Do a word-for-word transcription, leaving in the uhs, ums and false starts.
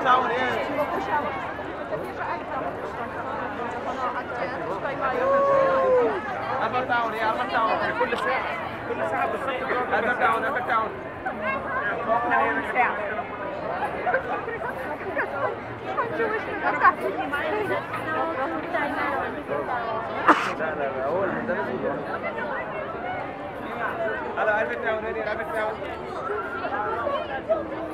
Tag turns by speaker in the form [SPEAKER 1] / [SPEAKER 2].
[SPEAKER 1] Vertrouwen in. أبى تاون يا أبى تاون كل ساعة كل ساعة بالضبط أبى تاون أبى تاون ساعة لا لا لا هو المدرس هلا أبى تاون هذه أبى تاون